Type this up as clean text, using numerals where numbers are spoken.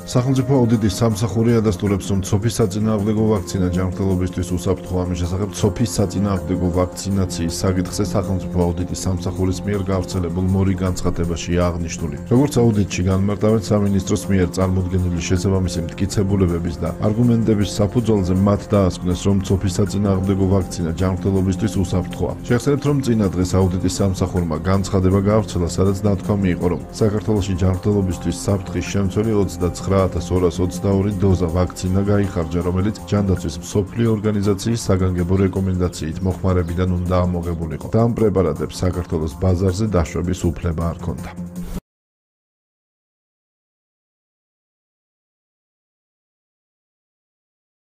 სახელმწიფო აუდიტის სამსახური ადასტურებს, რომ ცოფის საწინააღმდეგო ვაქცინა ჯანმრთელობისთვის უსაფრთხოა. ამის შესახებ ცოფის საწინააღმდეგო ვაქცინაციის საკითხზე სახელმწიფო აუდიტის სამსახურის მიერ გავრცელებულ მორიგ განცხადებაში აღნიშნული. როგორც აუდიტში განმარტავენ, სამინისტროს მიერ წარმოდგენილი შესაბამისი მტკიცებულებების და არგუმენტების საფუძველზე მათ დაასკვნეს, რომ ცოფის საწინააღმდეგო ვაქცინა ჯანმრთელობისთვის უსაფრთხოა. შევხსენებთ, რომ წინა დღეს აუდიტის სამსახურმა განცხადება გავრცელა, სადაც ნათქვამი იყო, რომ საქართველოში ჯანმრთელობისთვის საფრთხის შემცველი 29,222 დოზა ვაქცინა გაიხარჯა, რომელიც ჯანდაცვის მსოფლიო ორგანიზაციის საგანგებო რეკომენდაციით მოხმარებიდან უნდა ამოღებულიყო. და ამ პრეპარატებს საქართველოს ბაზარზე დაშვების უფლება არ ჰქონდა.